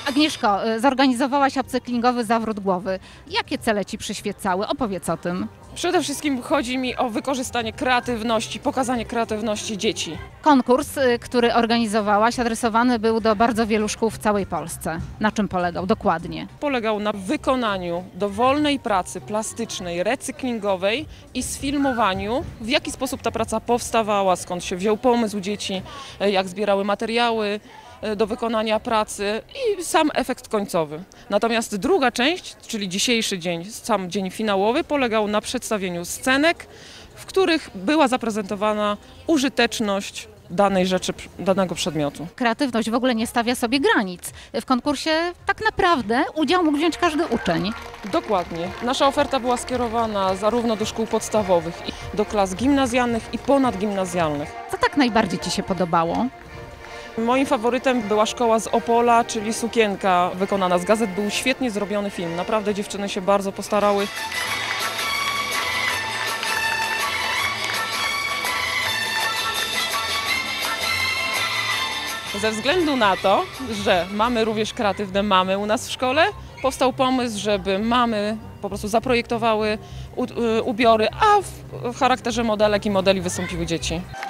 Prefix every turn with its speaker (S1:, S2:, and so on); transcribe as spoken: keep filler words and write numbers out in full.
S1: Agnieszko, zorganizowałaś upcyklingowy zawrót głowy. Jakie cele Ci przyświecały? Opowiedz o tym.
S2: Przede wszystkim chodzi mi o wykorzystanie kreatywności, pokazanie kreatywności dzieci.
S1: Konkurs, który organizowałaś, adresowany był do bardzo wielu szkół w całej Polsce. Na czym polegał dokładnie?
S2: Polegał na wykonaniu dowolnej pracy plastycznej, recyklingowej i sfilmowaniu, w jaki sposób ta praca powstawała, skąd się wziął pomysł dzieci, jak zbierały materiały do wykonania pracy i sam efekt końcowy. Natomiast druga część, czyli dzisiejszy dzień, sam dzień finałowy, polegał na przedstawieniu scenek, w których była zaprezentowana użyteczność danej rzeczy, danego przedmiotu.
S1: Kreatywność w ogóle nie stawia sobie granic. W konkursie tak naprawdę udział mógł wziąć każdy uczeń.
S2: Dokładnie. Nasza oferta była skierowana zarówno do szkół podstawowych, do klas gimnazjalnych i ponadgimnazjalnych.
S1: Co tak najbardziej Ci się podobało?
S2: Moim faworytem była szkoła z Opola, czyli Sukienka wykonana z gazet. Był świetnie zrobiony film. Naprawdę dziewczyny się bardzo postarały. Ze względu na to, że mamy również kreatywne mamy u nas w szkole, powstał pomysł, żeby mamy po prostu zaprojektowały ubiory, a w charakterze modelek i modeli wystąpiły dzieci.